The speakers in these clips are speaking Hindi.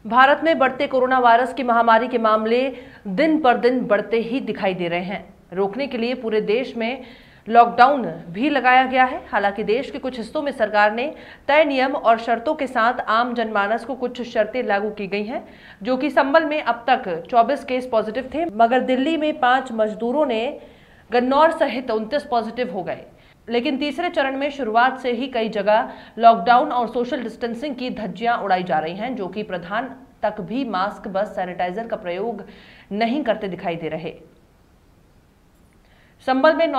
भारत में बढ़ते कोरोना वायरस की महामारी के मामले दिन पर दिन बढ़ते ही दिखाई दे रहे हैं। रोकने के लिए पूरे देश में लॉकडाउन भी लगाया गया है। हालांकि देश के कुछ हिस्सों में सरकार ने तय नियम और शर्तों के साथ आम जनमानस को कुछ शर्तें लागू की गई हैं, जो कि संबल में अब तक 24 केस पॉजिटिव थे, मगर दिल्ली में 5 मजदूरों ने गन्नौर सहित 29 पॉजिटिव हो गए। लेकिन तीसरे चरण में शुरुआत से ही कई जगह लॉकडाउन और सोशल डिस्टेंसिंग की धज्जियां उड़ाई जा रही हैं, जो कि प्रधान तक भी मास्क बस सैनिटाइजर का प्रयोग नहीं करते दिखाई दे रहे। संबल में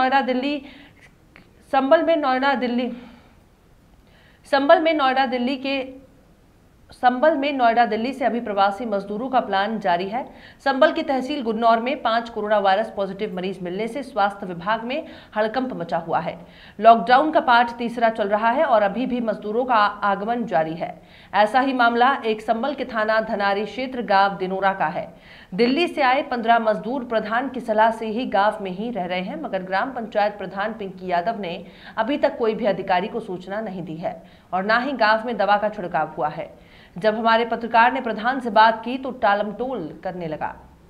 नोएडा दिल्ली से अभी प्रवासी मजदूरों का प्लान जारी है। संबल की तहसील गुन्नौर में 5 कोरोना वायरस पॉजिटिव मरीज मिलने से स्वास्थ्य विभाग में हड़कंप मचा हुआ है। लॉकडाउन का पाठ तीसरा चल रहा है और अभी भी मजदूरों का आगमन जारी है। ऐसा ही मामला एक संबल के थाना धनारी क्षेत्र गांव दिनोरा का है। दिल्ली से आए 15 मजदूर प्रधान की सलाह से ही गांव में ही रह रहे हैं, मगर ग्राम पंचायत प्रधान पिंकी यादव ने अभी तक कोई भी अधिकारी को सूचना नहीं दी है और ना ही गांव में दवा का छिड़काव हुआ है। जब हमारे पत्रकार ने प्रधान से बात की तो टालमटोल करने लगा।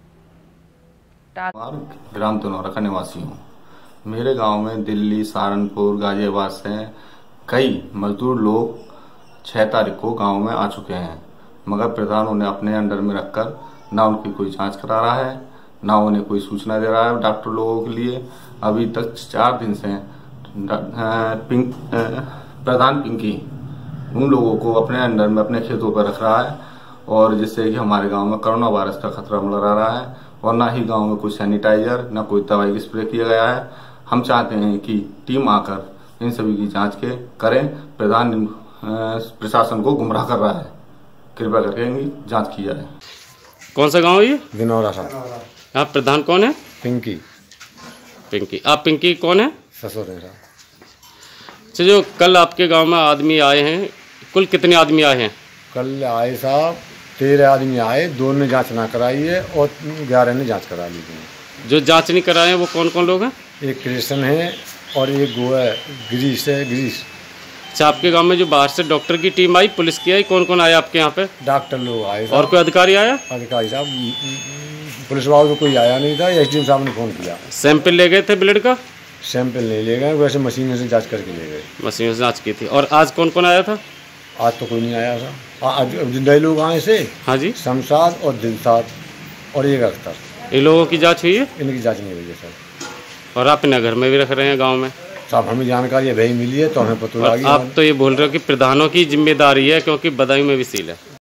ग्राम दिनौरा का निवासी हूँ। मेरे गांव में दिल्ली, सहारनपुर, गाजियाबाद से कई मजदूर लोग 6 तारीख को गांव में आ चुके हैं, मगर प्रधान उन्हें अपने अंडर में रखकर ना उनकी कोई जांच करा रहा है, ना उन्हें कोई सूचना दे रहा है डॉक्टर लोगों के लिए। अभी तक 4 दिन से प्रधान पिंकी उन लोगों को अपने अंडर में अपने खेतों पर रख रहा है, और जिससे कि हमारे गांव में कोरोना वायरस का खतरा मंडरा रहा है, और ना ही गांव में कोई सैनिटाइजर, ना कोई दवाई की स्प्रे किया गया है। हम चाहते हैं कि टीम आकर इन सभी की जांच करें। प्रधान प्रशासन को गुमराह कर रहा है, कृपया करके इनकी जांच की जाए। कौन सा गांव है ये? दिनौरा साहब। आप प्रधान कौन है? पिंकी। आप पिंकी कौन है? ससुर है। अच्छा, जो कल आपके गांव में आदमी आए हैं, कुल कितने आदमी आए हैं? कल आए साहब 13 आदमी आए, 2 ने जांच ना कराई है और 11 ने जांच करा ली थी। जो जांच नहीं कराए हैं वो कौन कौन लोग हैं? एक कृष्ण है और एक वो है गिरीश है। अच्छा, आपके गांव में जो बाहर से डॉक्टर की टीम आई, पुलिस की आई, कौन कौन आया आपके यहाँ पे? डॉक्टर लोग आए और कोई अधिकारी आया? अधिकारी साहब पुलिस वालों तो कोई आया नहीं था। एसडीएम साहब ने फोन किया। सैंपल ले गए थे ब्लड का? सैंपल नहीं ले गए, वैसे मशीन से जांच करके ले गए। मशीन से जांच की थी। और आज कौन कौन आया था? आज तो कोई नहीं आया था। आज नए लोग आए से। हाँ जी। शमशाद और दिलशाद और एक अख्तर। इन लोगों की जांच हुई है? इनकी जांच नहीं हुई है सर। और आप अपने घर में भी रख रहे हैं गांव में? साहब हमें जानकारी वही मिली है तो हमें पता लगी। आप तो ये बोल रहे हो कि प्रधानों की जिम्मेदारी है, क्योंकि बदायूं में भी सील है।